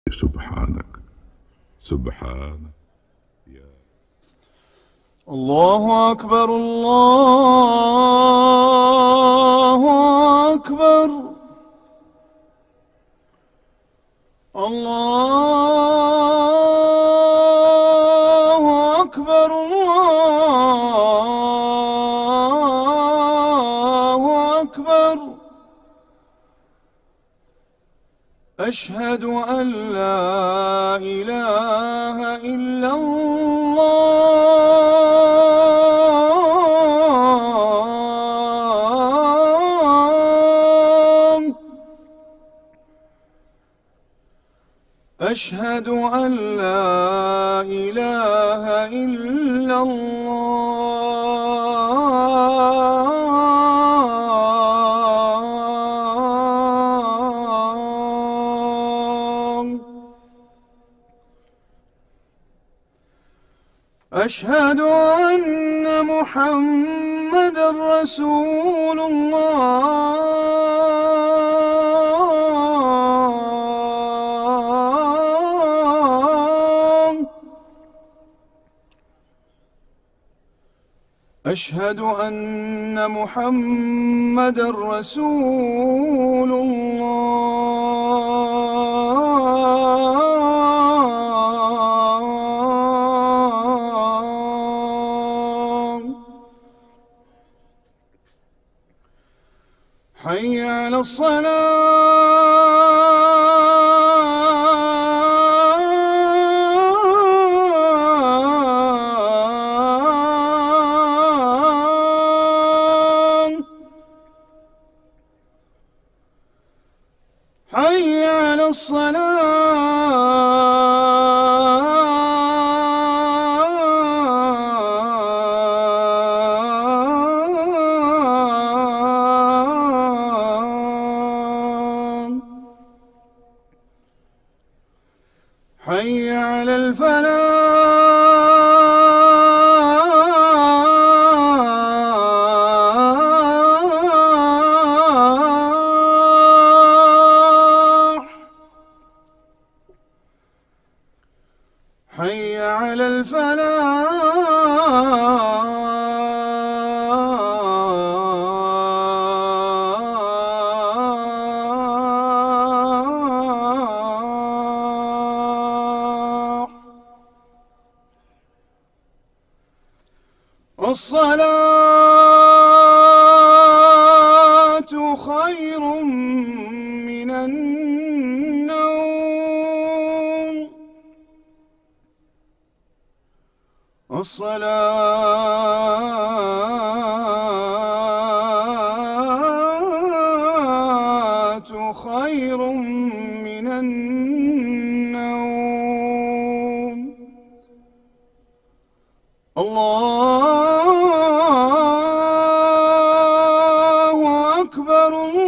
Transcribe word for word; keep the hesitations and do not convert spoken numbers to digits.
سبحانك سبحانك يا الله أكبر الله أكبر الله أكبر الله أكبر أشهد أن لا إله إلا الله أشهد أن لا إله إلا الله أشهد أن محمدًا رسول الله أشهد أن محمدًا رسول الله حي على الصلاة حي على الصلاة حي على الفلاح حي على الفلاح الصلاة خير من النوم الصلاة خير من النوم الله أكبر